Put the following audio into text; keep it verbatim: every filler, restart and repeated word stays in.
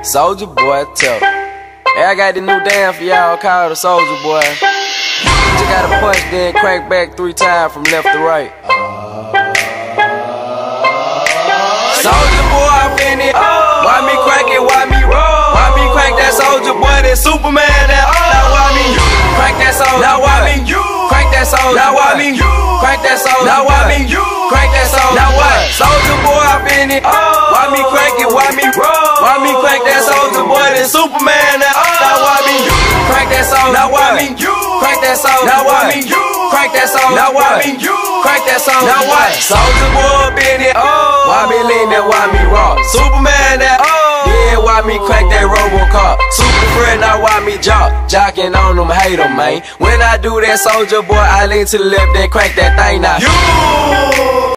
Soldier Boy, tell. Hey, I got the new dance for y'all called the Soldier Boy. You gotta punch, then crank back three times from left to right. Soldier Boy, I finna. Why me crank it? Why me roll? Why me crank that Soldier Boy? That Superman, that. Now why me you crank that Soldier? Now why me you crank that Soldier? Now why me you crank that Soldier? Now why me you crank that Soldier? Now what? Soldier Boy, I finna. Why me crank it? Why me roll? Why me crank that Soldier Boy? That Superman, that. Now why me you crank that Soldier? Now why me you crank that Soldier? Now why me you crank that Soldier? Now why me you crank that Soldier? Now what? Soldier Boy, been it. Why me lean that? Why me rock? Superman, that. Yeah, why me crank that Robocop? Super friend, now why me jock? Jocking on them, hate them, man. When I do that Soldier Boy, I lean to the left, then crank that thing now. You